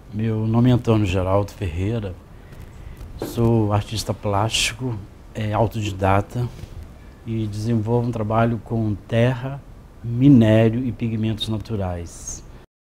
Meu nome é Antônio Geraldo Ferreira, sou artista plástico, autodidata e desenvolvo um trabalho com terra, minério e pigmentos naturais.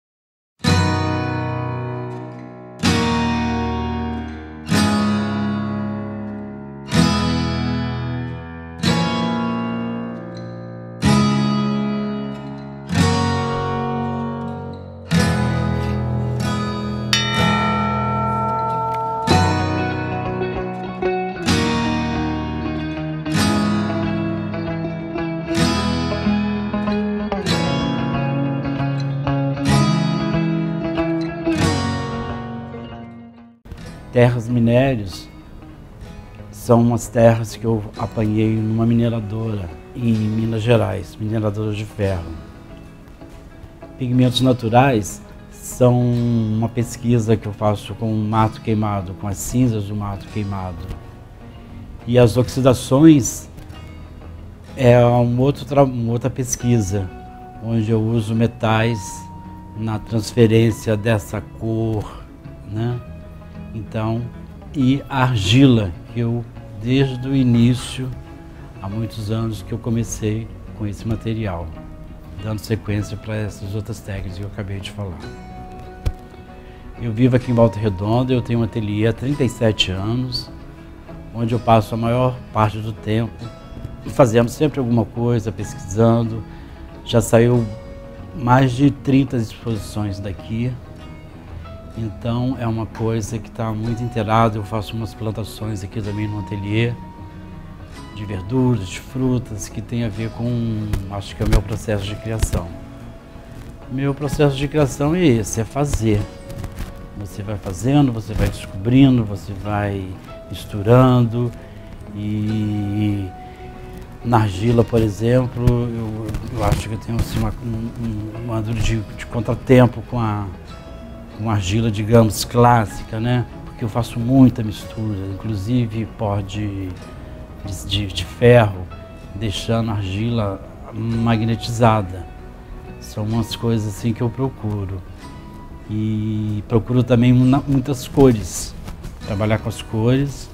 Terras minérios são umas terras que eu apanhei numa mineradora em Minas Gerais, mineradora de ferro. Pigmentos naturais são uma pesquisa que eu faço com o mato queimado, com as cinzas do mato queimado. E as oxidações é uma outra pesquisa, onde eu uso metais na transferência dessa cor, né? Então, e a argila, que eu, desde o início, há muitos anos que eu comecei com esse material, dando sequência para essas outras técnicas que eu acabei de falar. Eu vivo aqui em Volta Redonda, eu tenho um ateliê há 37 anos, onde eu passo a maior parte do tempo fazendo sempre alguma coisa, pesquisando. Já saiu mais de 30 exposições daqui. Então é uma coisa que está muito inteirada. Eu faço umas plantações aqui também no ateliê, de verduras, de frutas, que tem a ver com, acho que é o meu processo de criação. Meu processo de criação é esse, é fazer. Você vai fazendo, você vai descobrindo, você vai misturando. E na argila, por exemplo, eu acho que eu tenho assim, um ângulo de contratempo com a argila, digamos, clássica, né? Porque eu faço muita mistura, inclusive pó de ferro, deixando a argila magnetizada. São umas coisas assim que eu procuro. E procuro também muitas cores, trabalhar com as cores.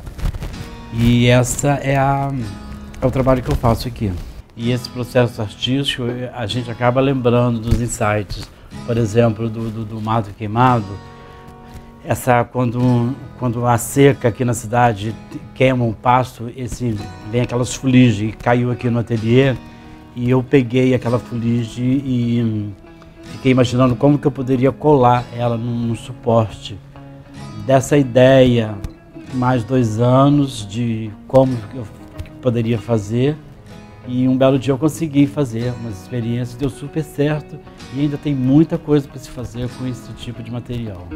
E essa é o trabalho que eu faço aqui. E esse processo artístico, a gente acaba lembrando dos insights. Por exemplo, do mato queimado, quando a seca aqui na cidade queima um pasto, vem aquelas fuligens, caiu aqui no ateliê, e eu peguei aquela fuligem e fiquei imaginando como que eu poderia colar ela num suporte. Dessa ideia, mais 2 anos de como eu poderia fazer, e um belo dia eu consegui fazer umas experiências, deu super certo. E ainda tem muita coisa para se fazer com esse tipo de material.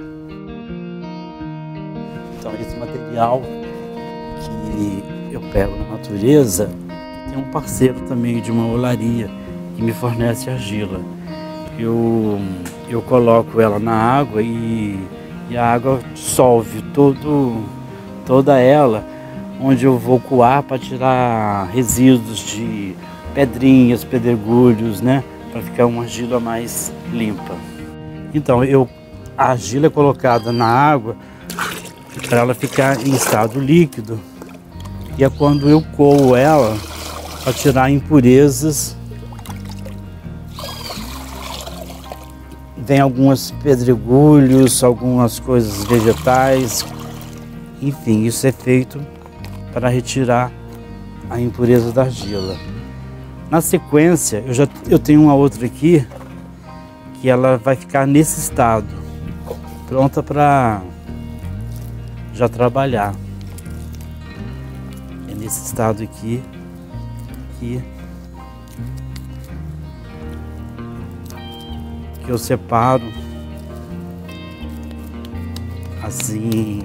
Então, esse material que eu pego na natureza, tem um parceiro também de uma olaria que me fornece argila. Eu coloco ela na água e a água dissolve toda ela, onde eu vou coar para tirar resíduos de pedrinhas, pedregulhos, né? Para ficar uma argila mais limpa. Então, a argila é colocada na água para ela ficar em estado líquido, e é quando eu coo ela para tirar impurezas. Vem alguns pedregulhos, algumas coisas vegetais, enfim, isso é feito para retirar a impureza da argila. Na sequência, eu tenho uma outra aqui, que ela vai ficar nesse estado, pronta para já trabalhar. É nesse estado aqui, que eu separo, assim,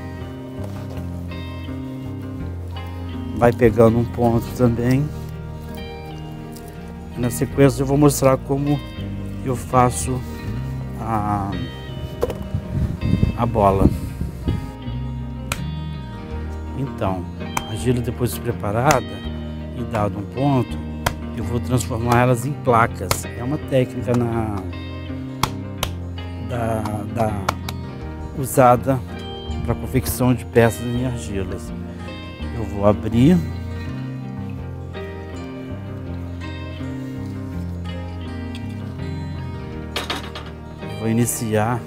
vai pegando um ponto também. Na sequência eu vou mostrar como eu faço a bola. Então, a argila depois de preparada e dado um ponto, eu vou transformar elas em placas. É uma técnica usada para confecção de peças em argilas. Eu vou abrir. Vou iniciar.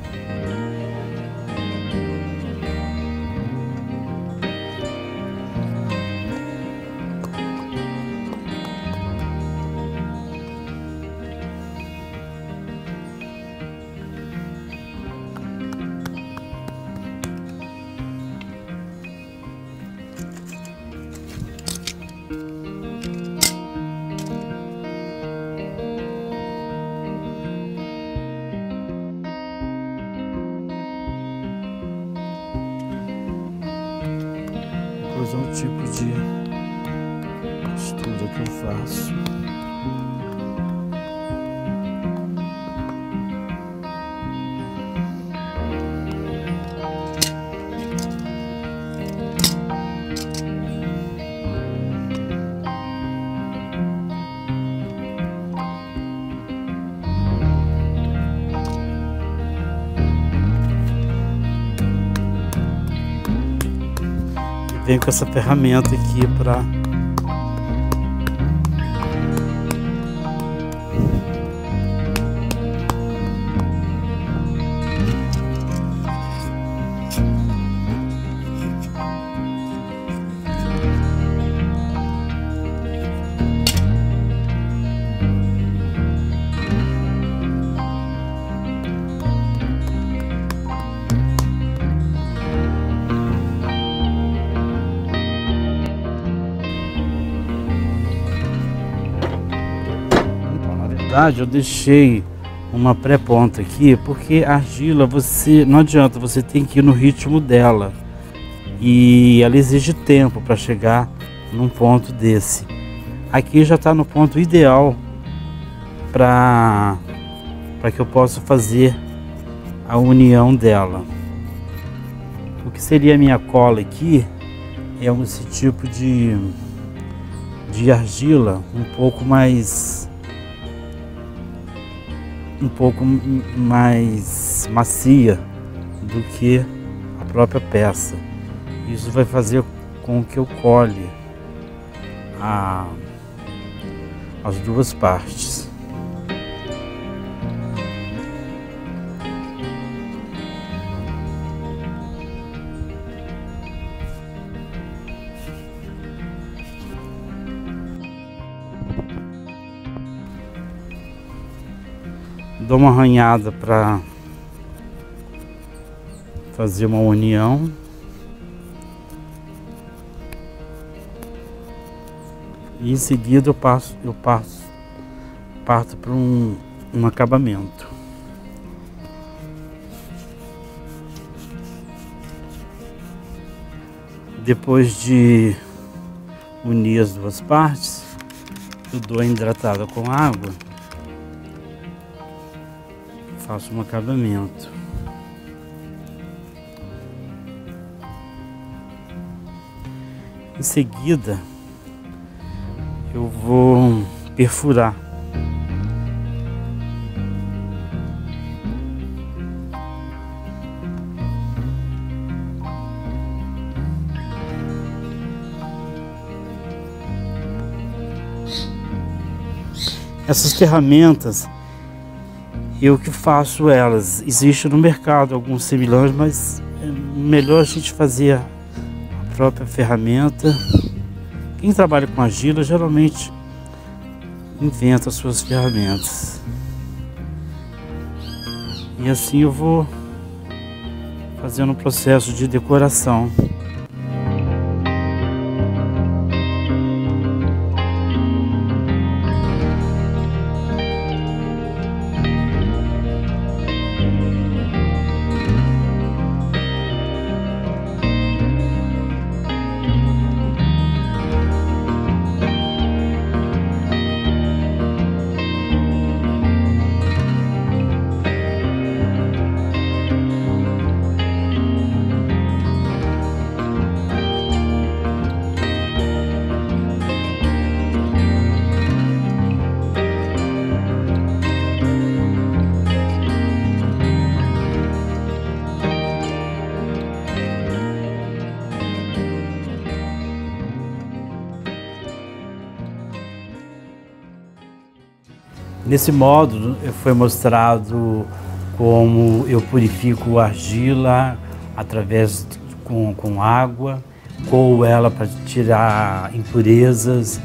Depois é um tipo de costura que eu faço. Venho com essa ferramenta aqui para eu deixei uma pré-ponta aqui, porque a argila, não adianta, você tem que ir no ritmo dela e ela exige tempo para chegar num ponto desse. Aqui já está no ponto ideal para que eu possa fazer a união dela. O que seria a minha cola aqui é esse tipo de argila um pouco mais macia do que a própria peça. Isso vai fazer com que eu cole as duas partes. Dou uma arranhada para fazer uma união. E em seguida eu parto para um acabamento. Depois de unir as duas partes, eu dou a hidratada com água. Faço um acabamento. Em seguida, eu vou perfurar. Essas ferramentas, eu que faço elas. Existe no mercado alguns semelhantes, mas é melhor a gente fazer a própria ferramenta. Quem trabalha com argila geralmente inventa as suas ferramentas. E assim eu vou fazendo um processo de decoração. Nesse módulo foi mostrado como eu purifico a argila através com água, coo ela para tirar impurezas,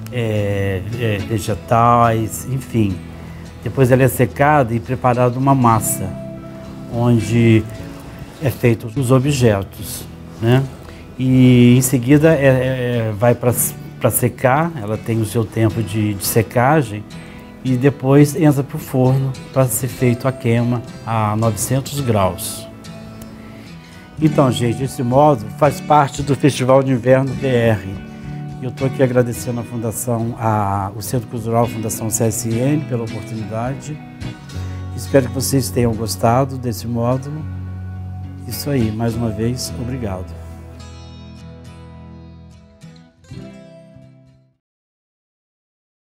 vegetais, enfim. Depois ela é secada e preparada uma massa, onde é feito os objetos, né? E em seguida vai para secar, ela tem o seu tempo de secagem, e depois entra para o forno para ser feito a queima a 900 graus. Então, gente, esse módulo faz parte do Festival de Inverno BR. Eu estou aqui agradecendo a Fundação, o Centro Cultural Fundação CSN pela oportunidade. Espero que vocês tenham gostado desse módulo. Isso aí, mais uma vez, obrigado.